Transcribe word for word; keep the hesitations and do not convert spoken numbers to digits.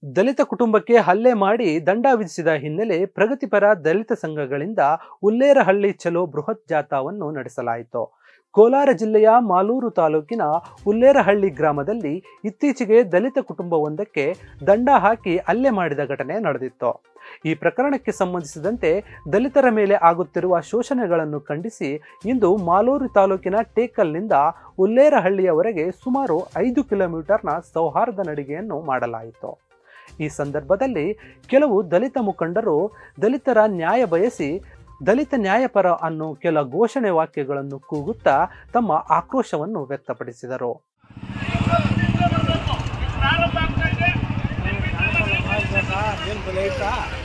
ದಲಿತ ಕುಟುಂಬಕ್ಕೆ ಹಲ್ಲೆ ಮಾಡಿ ದಂಡ ವಿಧಿಸಿದ ಹಿನ್ನೆಲೆ ಪ್ರಗತಿಪರ ದಲಿತ ಸಂಘಗಳಿಂದ ಉಲ್ಲೇರಹಳ್ಳಿ ಚಲೋ ಬೃಹತ್ ಜಾಥಾವನ್ನು ನಡೆಸಲಾಯಿತು. ಕೋಲಾರ ಜಿಲ್ಲೆಯ ಮಾಲೂರು ತಾಲೂಕಿನ ಉಲ್ಲೇರಹಳ್ಳಿ ಗ್ರಾಮದಲ್ಲಿ ಇತ್ತೀಚೆಗೆ ದಲಿತ ಕುಟುಂಬವೊಂದಕ್ಕೆ ದಂಡ ಹಾಕಿ ಹಲ್ಲೆ ಮಾಡಿದ ಘಟನೆ ನಡೆದಿತ್ತು. ಈ ಪ್ರಕರಣಕ್ಕೆ ಸಂಬಂಧಿಸಿದಂತೆ ದಲಿತರ ಮೇಲೆ ಆಗುತ್ತಿರುವ ಶೋಷಣೆಗಳನ್ನು ಖಂಡಿಸಿ ಇಂದು ಮಾಲೂರು ತಾಲೂಕಿನ ಟೇಕಲ್ನಿಂದ ಉಲ್ಲೇರಹಳ್ಳಿಯವರೆಗೆ ಸುಮಾರು ಐದು ಕಿಲೋಮೀಟರ್ನ ಸೌಹಾರ್ದ ನಡಿಗೆಯನ್ನು ಮಾಡಲಾಯಿತು. ಈ ಸಂದರ್ಭದಲ್ಲಿ ಕೆಲವು ದಲಿತ ಮುಖಂಡರು ದಲಿತರ ನ್ಯಾಯ ಬಯಸಿ ದಲಿತ ನ್ಯಾಯಪರ ಅನ್ನೋ ಕೆಲ ಘೋಷಣೆ ವಾಕ್ಯಗಳನ್ನು ಕೂಗುತ್ತಾ ತಮ್ಮ ಆಕ್ರೋಶವನ್ನು ವ್ಯಕ್ತಪಡಿಸಿದರು. ಏನು